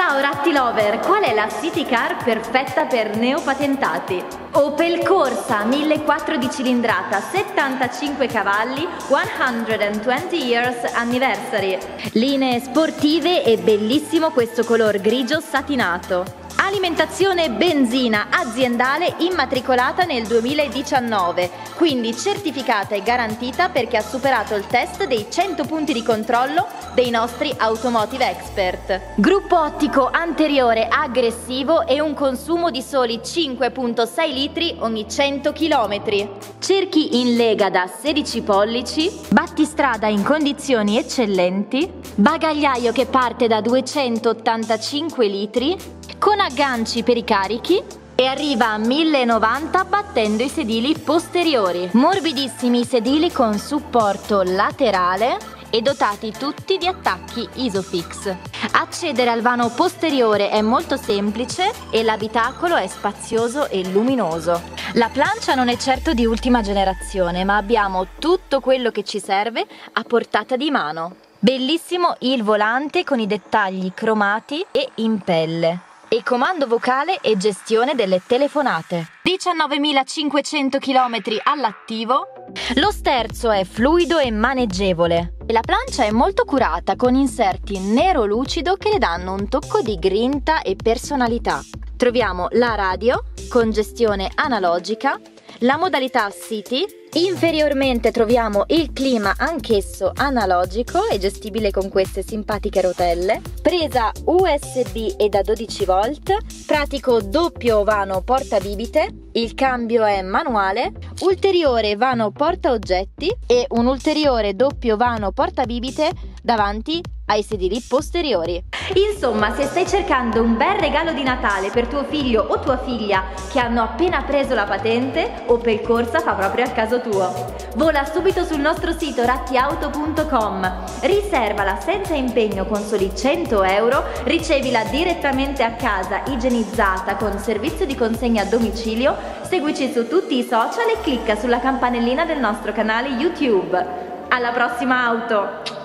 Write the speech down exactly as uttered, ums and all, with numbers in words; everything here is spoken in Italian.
Ciao Ratti Lover, qual è la city car perfetta per neopatentati? Opel Corsa millequattrocento di cilindrata, settantacinque cavalli, centoventi years anniversary. Linee sportive e bellissimo questo color grigio satinato. Alimentazione benzina aziendale immatricolata nel duemiladiciannove, quindi certificata e garantita perché ha superato il test dei cento punti di controllo dei nostri automotive expert. Gruppo ottico anteriore aggressivo e un consumo di soli cinque virgola sei litri ogni cento chilometri. Cerchi in lega da sedici pollici, battistrada in condizioni eccellenti, bagagliaio che parte da duecentottantacinque litri, con agganci per i carichi e arriva a millenovanta battendo i sedili posteriori. Morbidissimi sedili con supporto laterale e dotati tutti di attacchi Isofix. Accedere al vano posteriore è molto semplice e l'abitacolo è spazioso e luminoso. La plancia non è certo di ultima generazione, ma abbiamo tutto quello che ci serve a portata di mano. Bellissimo il volante con i dettagli cromati e in pelle. E comando vocale e gestione delle telefonate. diciannovemilacinquecento chilometri all'attivo. Lo sterzo è fluido e maneggevole. E la plancia è molto curata con inserti nero lucido che le danno un tocco di grinta e personalità. Troviamo la radio con gestione analogica, la modalità City. Inferiormente troviamo il clima anch'esso analogico e gestibile con queste simpatiche rotelle, presa U S B e da dodici volt, pratico doppio vano porta bibite, il cambio è manuale, ulteriore vano porta oggetti e un ulteriore doppio vano porta bibite davanti ai sedili posteriori. Insomma, se stai cercando un bel regalo di Natale per tuo figlio o tua figlia che hanno appena preso la patente, Opel Corsa fa proprio al caso tuo. Vola subito sul nostro sito rattiauto punto com, riservala senza impegno con soli cento euro, ricevila direttamente a casa igienizzata con servizio di consegna a domicilio, seguici su tutti i social e clicca sulla campanellina del nostro canale YouTube. Alla prossima auto!